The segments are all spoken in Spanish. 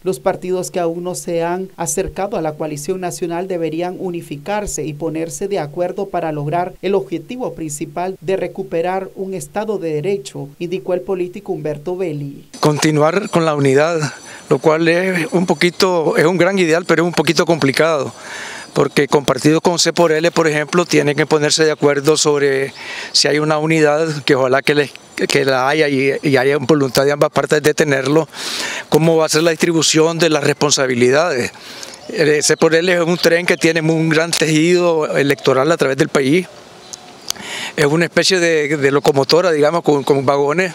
Los partidos que aún no se han acercado a la coalición nacional deberían unificarse y ponerse de acuerdo para lograr el objetivo principal de recuperar un Estado de Derecho, indicó el político Humberto Belli. Continuar con la unidad, lo cual es un gran ideal, pero es un poquito complicado, porque con partidos con C por L, por ejemplo, tienen que ponerse de acuerdo sobre si hay una unidad, que ojalá que la haya y haya voluntad de ambas partes de tenerlo, cómo va a ser la distribución de las responsabilidades. C por L es un tren que tiene un gran tejido electoral a través del país, es una especie de locomotora, digamos, con vagones,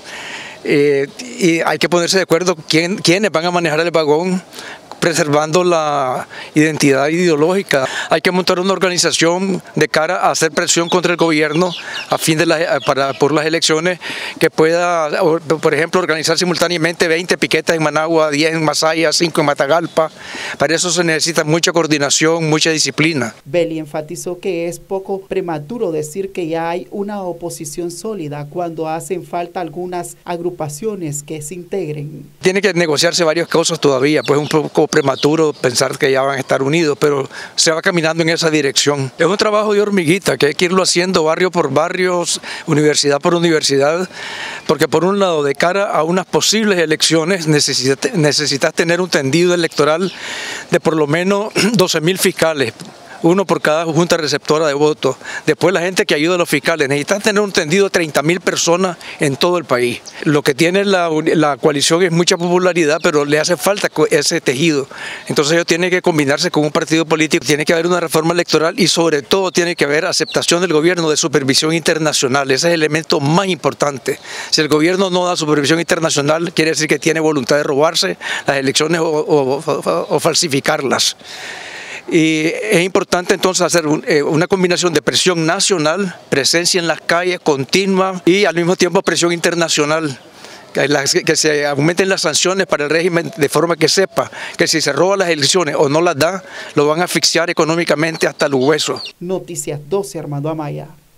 y hay que ponerse de acuerdo quiénes van a manejar el vagón, preservando la identidad ideológica. Hay que montar una organización de cara a hacer presión contra el gobierno a fin de por las elecciones, que pueda, por ejemplo, organizar simultáneamente 20 piquetas en Managua, 10 en Masaya, 5 en Matagalpa. Para eso se necesita mucha coordinación, mucha disciplina. Belli enfatizó que es poco prematuro decir que ya hay una oposición sólida cuando hacen falta algunas agrupaciones que se integren. Tiene que negociarse varias cosas todavía, pues un poco prematuro pensar que ya van a estar unidos, pero se va caminando en esa dirección. Es un trabajo de hormiguita que hay que irlo haciendo barrio por barrio, universidad por universidad, porque por un lado, de cara a unas posibles elecciones, necesitas tener un tendido electoral de por lo menos 12.000 fiscales, uno por cada junta receptora de votos. Después la gente que ayuda a los fiscales. Necesitan tener un tendido de 30.000 personas en todo el país. Lo que tiene la coalición es mucha popularidad, pero le hace falta ese tejido. Entonces ellos tienen que combinarse con un partido político, tiene que haber una reforma electoral y sobre todo tiene que haber aceptación del gobierno de supervisión internacional. Ese es el elemento más importante. Si el gobierno no da supervisión internacional, quiere decir que tiene voluntad de robarse las elecciones o falsificarlas. Y es importante entonces hacer una combinación de presión nacional, presencia en las calles continua y al mismo tiempo presión internacional. Que se aumenten las sanciones para el régimen de forma que sepa que si se roba las elecciones o no las da, lo van a asfixiar económicamente hasta los huesos. Noticias 12, Armando Amaya.